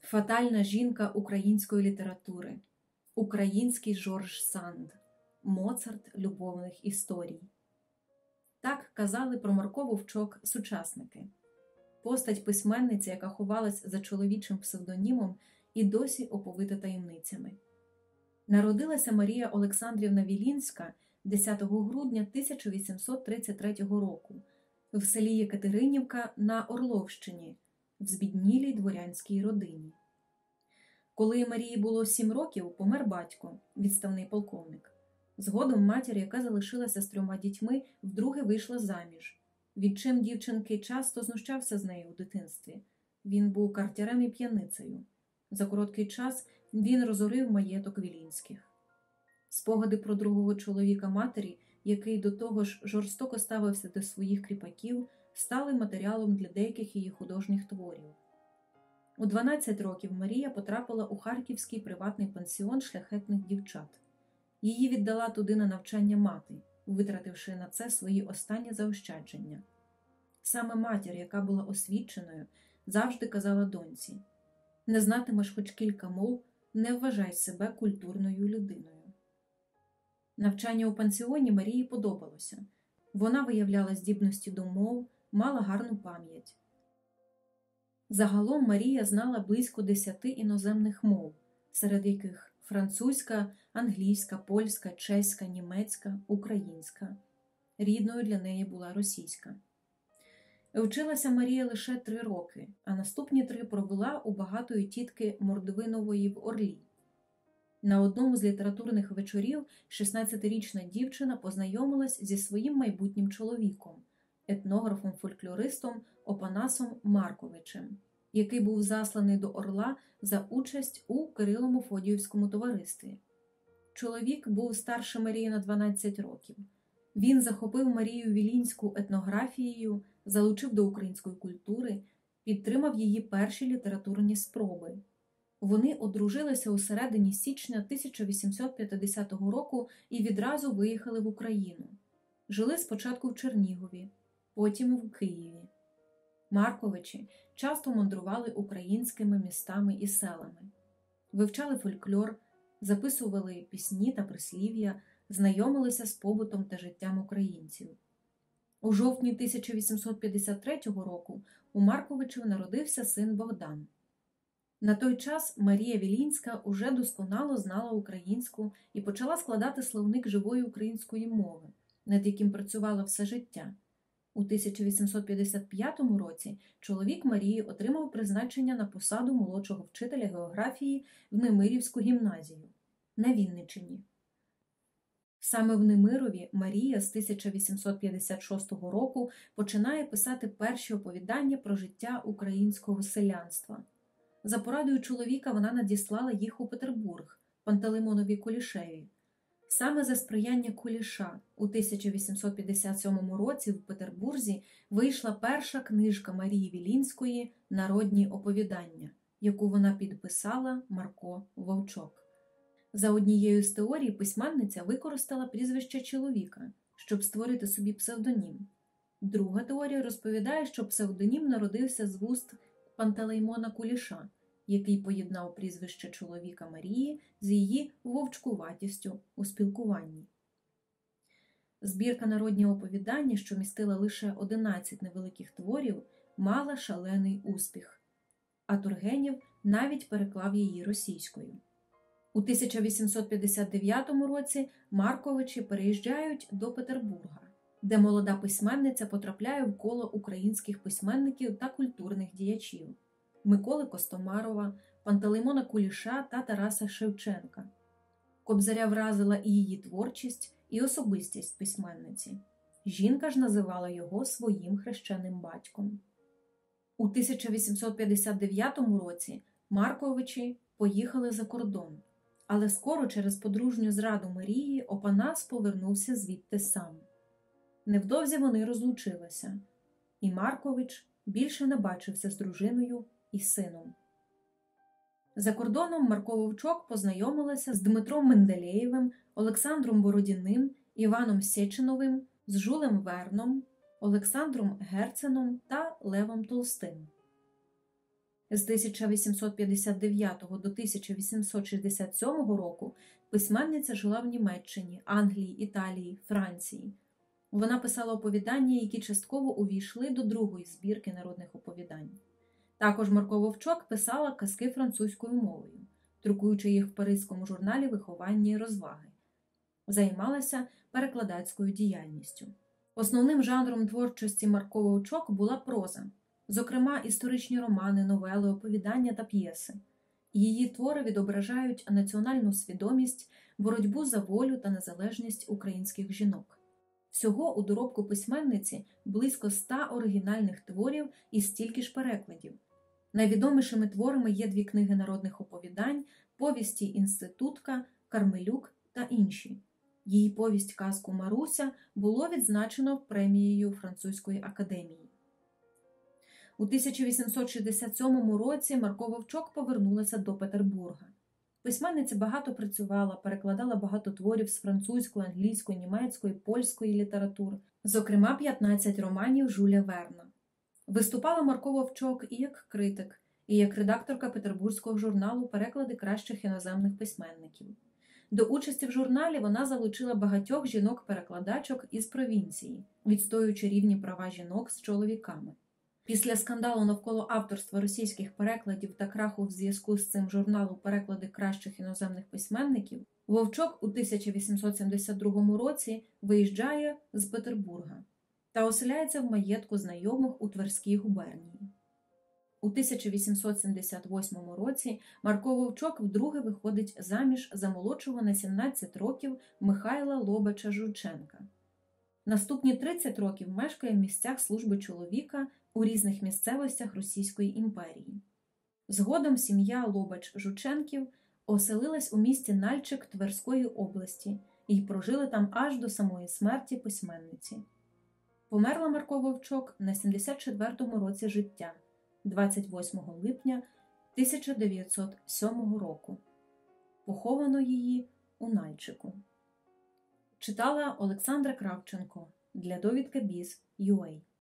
Фатальна жінка української літератури, український Жорж Санд, Моцарт любовних історій. Так казали про Марко Вовчок сучасники. Постать письменниці, яка ховалась за чоловічим псевдонімом і досі оповита таємницями. Народилася Марія Олександрівна Вілінська 10 грудня 1833 року в селі Єкатеринівка на Орловщині, в збіднілій дворянській родині. Коли Марії було 7 років, помер батько, відставний полковник. Згодом матір, яка залишилася з 3 дітьми, вдруге вийшла заміж. Відчим дівчинки часто знущався з нею у дитинстві. Він був картярем і п'яницею. За короткий час він розорив маєток Вілінських. Спогади про другого чоловіка матері, який до того ж жорстоко ставився до своїх кріпаків, стали матеріалом для деяких її художніх творів. У 12 років Марія потрапила у харківський приватний пансіон шляхетних дівчат. Її віддала туди на навчання мати, витративши на це свої останні заощадження. Саме матір, яка була освіченою, завжди казала доньці: «Не знатимеш хоч кілька мов, не вважай себе культурною людиною». Навчання у пансіоні Марії подобалося. Вона виявляла здібності до мов, мала гарну пам'ять. Загалом Марія знала близько 10 іноземних мов, серед яких французька, англійська, польська, чеська, німецька, українська. Рідною для неї була російська. Вчилася Марія лише 3 роки, а наступні 3 провела у багатої тітки Мордвинової в Орлі. На одному з літературних вечорів 16-річна дівчина познайомилась зі своїм майбутнім чоловіком, етнографом-фольклористом Опанасом Марковичем, який був засланий до Орла за участь у Кирило-Мефодіївському товаристві. Чоловік був старше Марії на 12 років. Він захопив Марію Вілінську етнографією, залучив до української культури, підтримав її перші літературні спроби. Вони одружилися у середині січня 1850 року і відразу виїхали в Україну. Жили спочатку в Чернігові, потім в Києві. Марковичі часто мандрували українськими містами і селами. Вивчали фольклор, записували пісні та прислів'я, знайомилися з побутом та життям українців. У жовтні 1853 року у Марковичів народився син Богдан. На той час Марія Вілінська уже досконало знала українську і почала складати словник живої української мови, над яким працювала все життя. У 1855 році чоловік Марії отримав призначення на посаду молодшого вчителя географії в Немирівську гімназію на Вінниччині. Саме в Немирові Марія з 1856 року починає писати перші оповідання про життя українського селянства. За порадою чоловіка вона надіслала їх у Петербург, Пантелеймонові Кулішеві. Саме за сприяння Куліша у 1857 році в Петербурзі вийшла перша книжка Марії Вілінської «Народні оповідання», яку вона підписала Марко Вовчок. За однією з теорій письменниця використала прізвище чоловіка, щоб створити собі псевдонім. Друга теорія розповідає, що псевдонім народився з вуст Пантелеймона Куліша, який поєднав прізвище чоловіка Марії з її вовчкуватістю у спілкуванні. Збірка «Народні оповідання», що містила лише 11 невеликих творів, мала шалений успіх, а Тургенєв навіть переклав її російською. У 1859 році Марковичі переїжджають до Петербурга, де молода письменниця потрапляє в коло українських письменників та культурних діячів – Миколи Костомарова, Пантелеймона Куліша та Тараса Шевченка. Кобзаря вразила і її творчість, і особистість письменниці. Жінка ж називала його своїм хрещеним батьком. У 1859 році Марковичі поїхали за кордон, але скоро через подружню зраду Марії Опанас повернувся звідти сам. Невдовзі вони розлучилися, і Маркович більше не бачився з дружиною і сином. За кордоном Марко Вовчок познайомилася з Дмитром Менделєєвим, Олександром Бородіним, Іваном Сєчиновим, з Жюлем Верном, Олександром Герценом та Левом Толстим. З 1859 до 1867 року письменниця жила в Німеччині, Англії, Італії, Франції. Вона писала оповідання, які частково увійшли до другої збірки народних оповідань. Також Марко Вовчок писала казки французькою мовою, друкуючи їх в паризькому журналі «Виховання і розваги». Займалася перекладацькою діяльністю. Основним жанром творчості Марко Вовчок була проза, зокрема історичні романи, новели, оповідання та п'єси. Її твори відображають національну свідомість, боротьбу за волю та незалежність українських жінок. Всього у доробку письменниці близько 100 оригінальних творів і стільки ж перекладів. Найвідомішими творами є 2 книги народних оповідань, повісті «Інститутка», «Кармелюк» та інші. Її повість-казку «Маруся» було відзначено премією Французької академії. У 1867 році Марко Вовчок повернулася до Петербурга. Письменниця багато працювала, перекладала багато творів з французької, англійської, німецької, польської літератур, зокрема 15 романів Жюля Верна. Виступала Марко Вовчок і як критик, і як редакторка петербурзького журналу «Переклади кращих іноземних письменників». До участі в журналі вона залучила багатьох жінок-перекладачок із провінції, відстоюючи рівні права жінок з чоловіками. Після скандалу навколо авторства російських перекладів та краху в зв'язку з цим журналу «Переклади кращих іноземних письменників» Вовчок у 1872 році виїжджає з Петербурга та оселяється в маєтку знайомих у Тверській губернії. У 1878 році Марко Вовчок вдруге виходить заміж за молодшого на 17 років Михайла Лобача-Жученка. Наступні 30 років мешкає в місцях служби чоловіка у різних місцевостях Російської імперії. Згодом сім'я Лобач-Жученків оселилась у місті Нальчик Тверської області і прожили там аж до самої смерті письменниці. Померла Марко Вовчок на 74-му році життя, 28 липня 1907 року. Поховано її у Нальчику. Читала Олександра Кравченко для довідка Біз.UA.